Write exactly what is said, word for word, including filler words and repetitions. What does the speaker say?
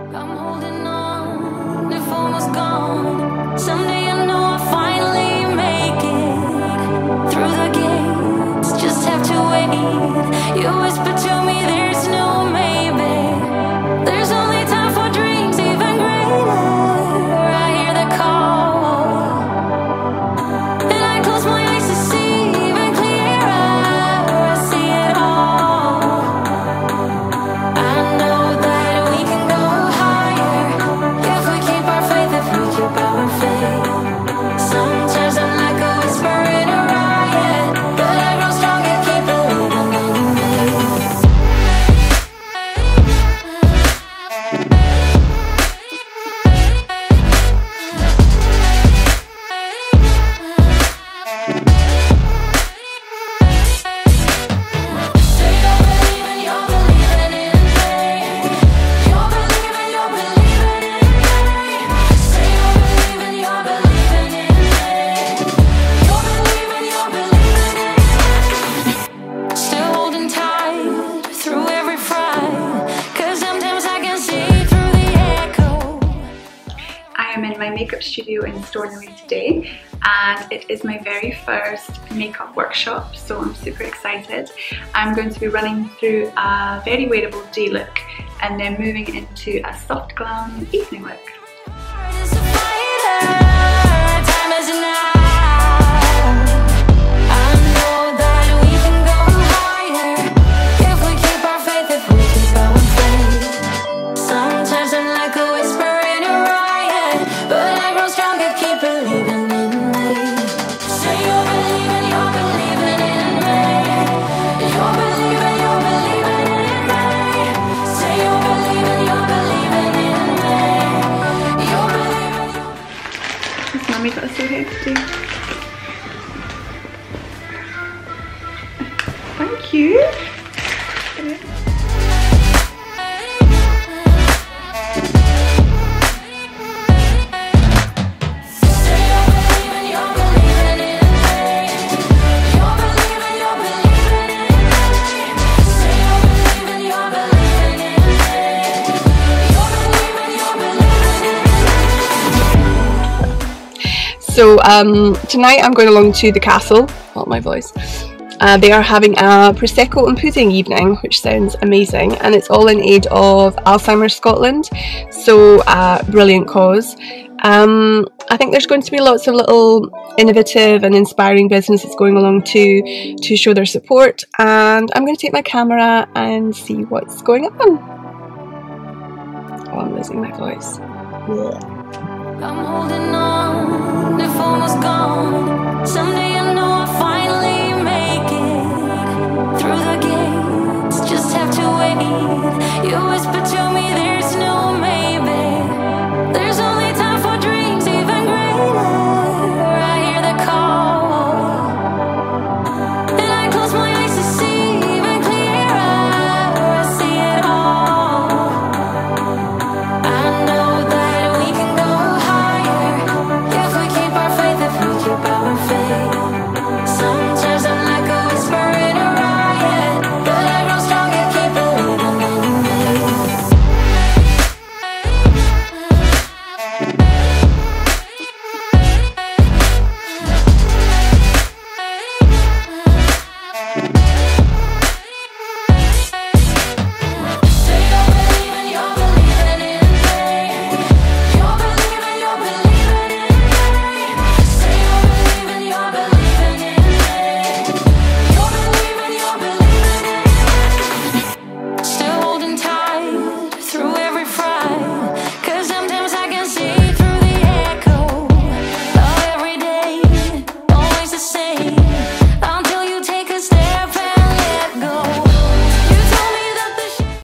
I'm holding on, if almost gone. Someday I know I'll finally make it through the gates. Just have to wait. You whisper to me, there's no maybe. There's only time for dreams even greater. I hear the call, and I close my eyes to see even clearer. I see it all. I know that we can go higher if we keep our faith, if we keep our faith. Sometimes I'm like a whisper in a riot, but I grow stronger, keep believing in me. Say you're believing, you're believing in me. You're believing, you're believing in me. Say you're believing, you're believing in me. You're believing, you're believing in me. Still holding tight through every fright, 'cause sometimes I can see through the echo. I am in my makeup studio in Stornoway today, and it is my very first makeup workshop, so I'm super excited. I'm going to be running through a very wearable day look and then moving into a soft glam evening look. Is a fighter, time is now. I know that we can go higher if we keep our faith, if we keep our faith. Sometimes I'm like a whisper in a riot, but I grow stronger, keep believing in me. Say you're believing, you're believing in me. You're believing, you're believing in me. Say you're believing, you're believing in me. You're believing, you're Has Mummy got a sore head today? Thank you. Say you're believing, you're believing in me. You're believing, you're believing in me. Say you're believing, you're believing in me. You're believing, you're believing in me. So um, tonight I'm going along to the castle. Not my voice. Uh, they are having a Prosecco and pudding evening, which sounds amazing, and it's all in aid of Alzheimer's Scotland, so uh, brilliant cause. Um, I think there's going to be lots of little innovative and inspiring businesses going along to, to show their support, and I'm going to take my camera and see what's going on. Oh, I'm losing my voice. Blech. I'm holding on, if almost gone. Someday I know I'll finally make it through the gates. Just have to wait. You whisper to me, there's no maybe.